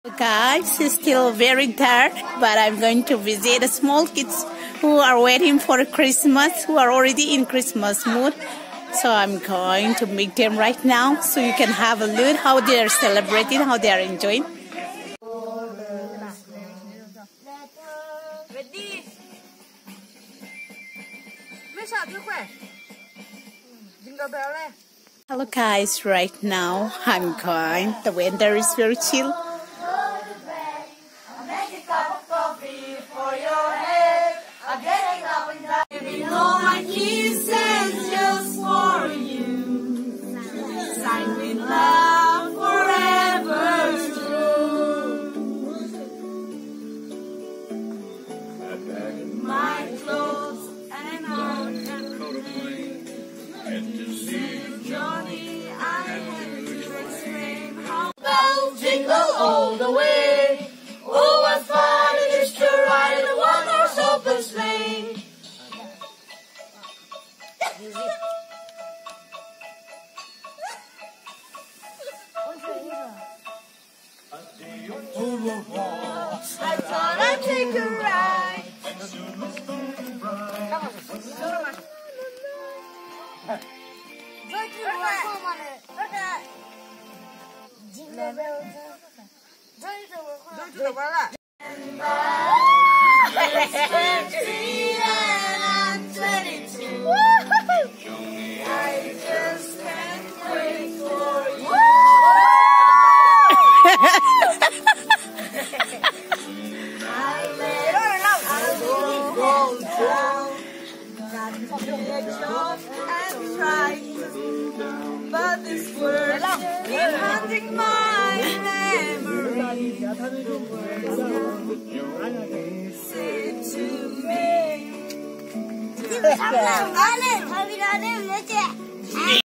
Guys, it's still very dark, but I'm going to visit the small kids who are waiting for Christmas, who are already in Christmas mood. So I'm going to meet them right now so you can have a look how they are celebrating, how they are enjoying. Hello guys, right now I'm going. The weather is very chill. Jingle all the way. Oh, what fun it is to ride in a one-horse open sleigh. I thought I'd take a ride. Jingle bells. And I'm 22. I just can't wait for you. I will go down, get up and try to, but this word keep haunting my memory. Say to me.